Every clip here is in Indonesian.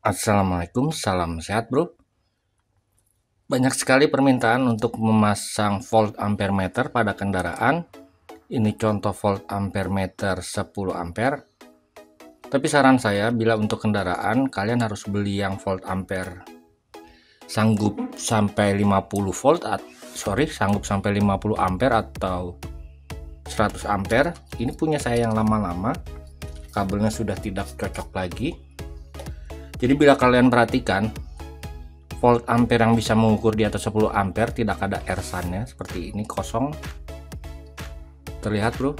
Assalamualaikum, salam sehat bro. Banyak sekali permintaan untuk memasang volt ampere meter pada kendaraan. Ini contoh volt ampere meter 10 ampere. Tapi saran saya, bila untuk kendaraan kalian harus beli yang volt ampere sanggup sampai 50 volt sanggup sampai 50 ampere atau 100 ampere. Ini punya saya yang lama-lama, kabelnya sudah tidak cocok lagi. Jadi bila kalian perhatikan, volt ampere yang bisa mengukur di atas 10 ampere tidak ada ersannya, seperti ini kosong. Terlihat bro,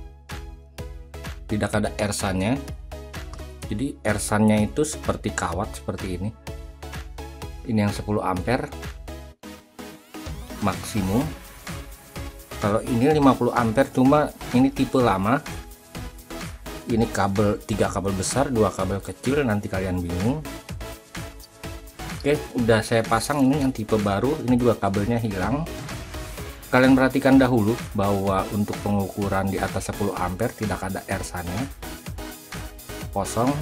tidak ada ersannya. Jadi ersannya itu seperti kawat seperti ini. Ini yang 10 ampere maksimum. Kalau ini 50 ampere, cuma ini tipe lama. Ini kabel, 3 kabel besar, 2 kabel kecil, nanti kalian bingung. Oke, udah saya pasang ini yang tipe baru. Ini juga kabelnya hilang. Kalian perhatikan dahulu bahwa untuk pengukuran di atas 10 ampere tidak ada ersannya, kosong.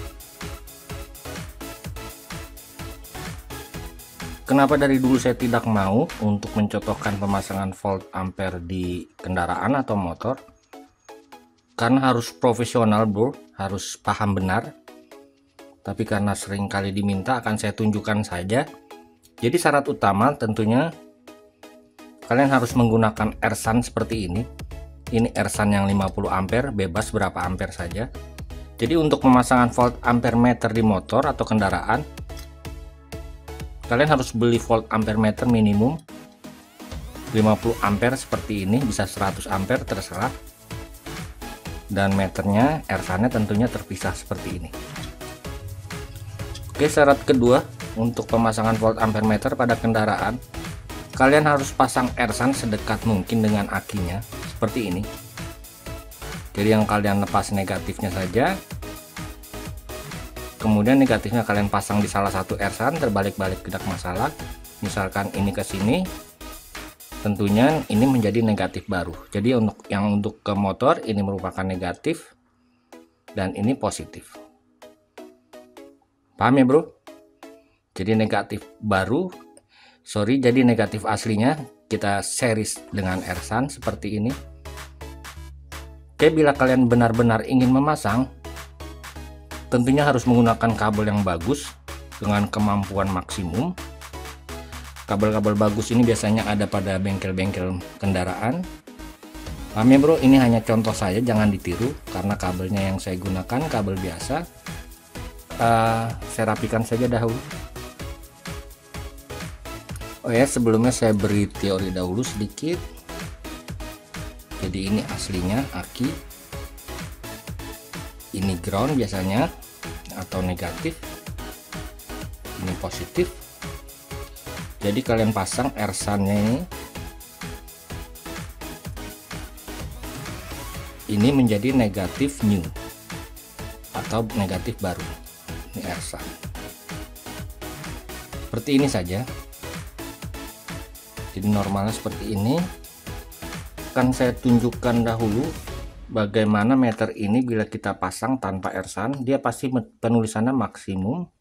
Kenapa dari dulu saya tidak mau untuk mencocokkan pemasangan volt ampere di kendaraan atau motor? Karena harus profesional bro, harus paham benar. Tapi karena sering kali diminta, akan saya tunjukkan saja. Jadi syarat utama tentunya kalian harus menggunakan ersan seperti ini. Ini ersan yang 50 ampere, bebas berapa ampere saja. Jadi untuk pemasangan volt ampere meter di motor atau kendaraan, kalian harus beli volt ampere meter minimum 50 ampere seperti ini, bisa 100 ampere terserah. Dan meternya, ersannya tentunya terpisah seperti ini. Oke, syarat kedua untuk pemasangan volt ampere meter pada kendaraan, kalian harus pasang ersan sedekat mungkin dengan akinya seperti ini. Jadi yang kalian lepas negatifnya saja, kemudian negatifnya kalian pasang di salah satu ersan, terbalik-balik tidak masalah. Misalkan ini ke sini, tentunya ini menjadi negatif baru. Jadi untuk ke motor ini merupakan negatif dan ini positif. Paham ya bro? Jadi negatif baru, jadi negatif aslinya kita series dengan ersan seperti ini. Oke, bila kalian benar-benar ingin memasang, tentunya harus menggunakan kabel yang bagus dengan kemampuan maksimum. Kabel-kabel bagus ini biasanya ada pada bengkel-bengkel kendaraan. Paham ya bro? Ini hanya contoh saja, jangan ditiru karena kabelnya yang saya gunakan kabel biasa. Saya rapikan saja dahulu. Oh ya, sebelumnya saya beri teori dahulu sedikit. Jadi ini aslinya aki, ini ground biasanya atau negatif, ini positif. Jadi kalian pasang ersannya ini menjadi negatif new atau negatif baru. Ini ersan seperti ini saja. Jadi normalnya seperti ini. Akan saya tunjukkan dahulu bagaimana meter ini bila kita pasang tanpa ersan, dia pasti penulisannya maksimum.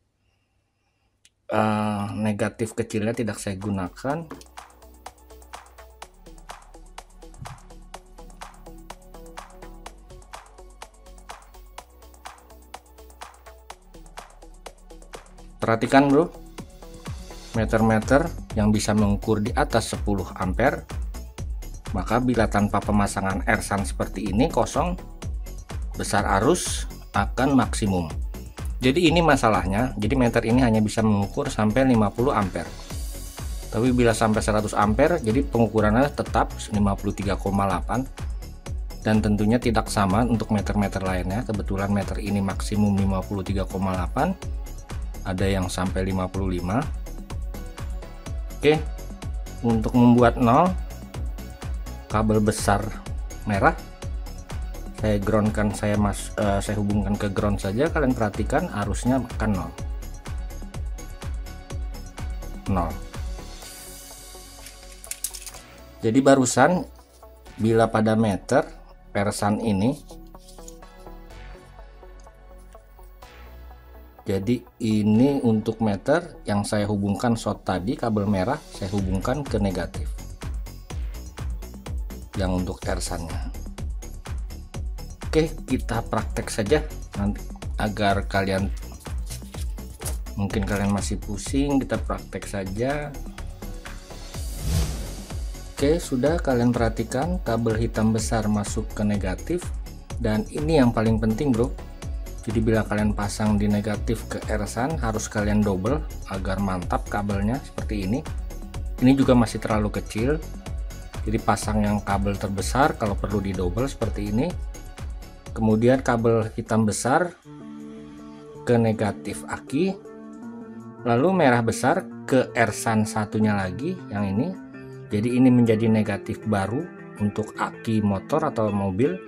Negatif kecilnya tidak saya gunakan. Perhatikan bro, meter-meter yang bisa mengukur di atas 10 ampere, maka bila tanpa pemasangan ersan seperti ini kosong, besar arus akan maksimum. Jadi ini masalahnya, jadi meter ini hanya bisa mengukur sampai 50 ampere. Tapi bila sampai 100 ampere, jadi pengukurannya tetap 53,8. Dan tentunya tidak sama untuk meter-meter lainnya. Kebetulan meter ini maksimum 53,8. Ada yang sampai 55. Oke, untuk membuat 0, kabel besar merah saya groundkan, saya hubungkan ke ground saja. Kalian perhatikan arusnya akan 0. Jadi barusan bila pada meter ersan ini, Jadi ini untuk meter yang saya hubungkan short tadi, kabel merah saya hubungkan ke negatif yang untuk ersannya. Oke, kita praktek saja nanti agar kalian mungkin masih pusing, kita praktek saja. Oke, sudah kalian perhatikan kabel hitam besar masuk ke negatif, dan ini yang paling penting bro. Jadi bila kalian pasang di negatif ke ersan harus kalian double agar mantap kabelnya seperti ini. Ini juga masih terlalu kecil, jadi pasang yang kabel terbesar, kalau perlu di double seperti ini. Kemudian kabel hitam besar ke negatif aki, lalu merah besar ke ersan satunya lagi yang ini. Jadi ini menjadi negatif baru untuk aki motor atau mobil.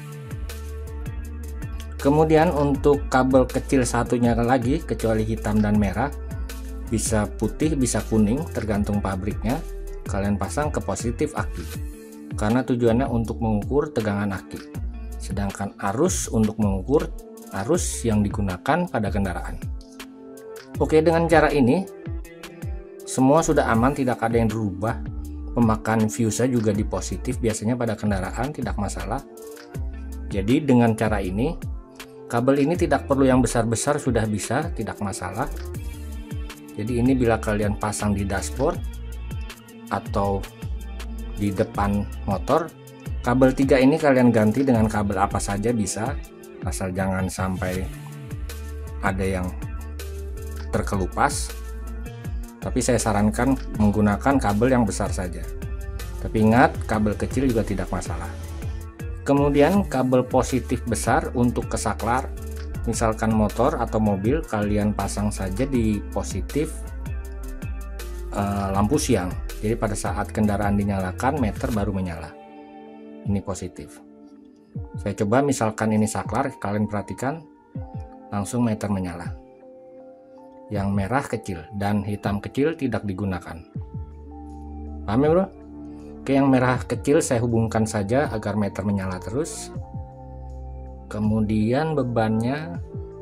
Kemudian untuk kabel kecil satunya lagi, kecuali hitam dan merah, bisa putih bisa kuning tergantung pabriknya, kalian pasang ke positif aki karena tujuannya untuk mengukur tegangan aki, sedangkan arus untuk mengukur arus yang digunakan pada kendaraan. Oke, dengan cara ini semua sudah aman, tidak ada yang berubah. Pemakaian fuse juga di positif biasanya pada kendaraan, tidak masalah. Jadi dengan cara ini kabel ini tidak perlu yang besar-besar, sudah bisa, tidak masalah. Jadi ini bila kalian pasang di dashboard atau di depan motor, kabel 3 ini kalian ganti dengan kabel apa saja bisa, asal jangan sampai ada yang terkelupas. Tapi saya sarankan menggunakan kabel yang besar saja. Tapi ingat, kabel kecil juga tidak masalah. Kemudian kabel positif besar untuk kesaklar, misalkan motor atau mobil, kalian pasang saja di positif lampu siang. Jadi pada saat kendaraan dinyalakan, meter baru menyala. Ini positif. Saya coba, misalkan ini saklar, kalian perhatikan langsung meter menyala. Yang merah kecil dan hitam kecil tidak digunakan. Paham ya bro? Oke, yang merah kecil saya hubungkan saja agar meter menyala terus. Kemudian bebannya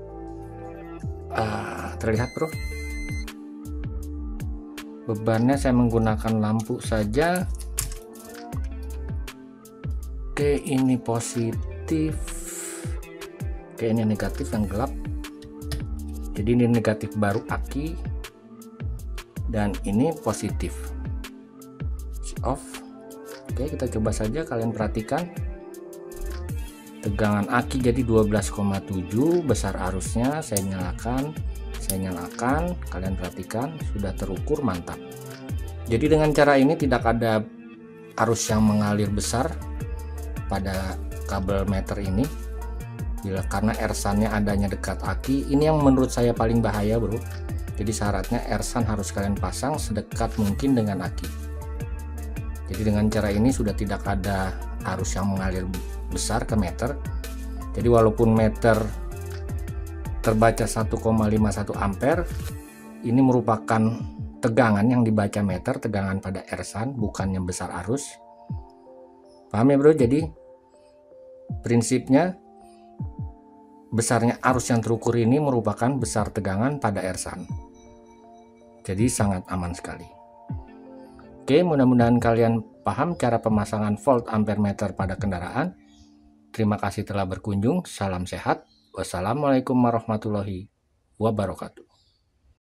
terlihat bro. Bebannya saya menggunakan lampu saja. Oke, ini positif. Oke, ini negatif yang gelap. Jadi ini negatif baru aki, dan ini positif. Switch off. Oke, kita coba saja, kalian perhatikan tegangan aki jadi 12,7, besar arusnya saya nyalakan, kalian perhatikan sudah terukur, mantap. Jadi dengan cara ini tidak ada arus yang mengalir besar pada kabel meter ini, karena ersannya adanya dekat aki. Ini yang menurut saya paling bahaya bro. Jadi syaratnya ersan harus kalian pasang sedekat mungkin dengan aki. Jadi dengan cara ini sudah tidak ada arus yang mengalir besar ke meter. Jadi walaupun meter terbaca 1,51 ampere, ini merupakan tegangan yang dibaca meter, tegangan pada ersan, bukannya besar arus. Paham ya bro? Jadi prinsipnya besarnya arus yang terukur ini merupakan besar tegangan pada ersan. Jadi sangat aman sekali. Oke, mudah-mudahan kalian paham cara pemasangan volt ampere meter pada kendaraan. Terima kasih telah berkunjung. Salam sehat. Wassalamualaikum warahmatullahi wabarakatuh.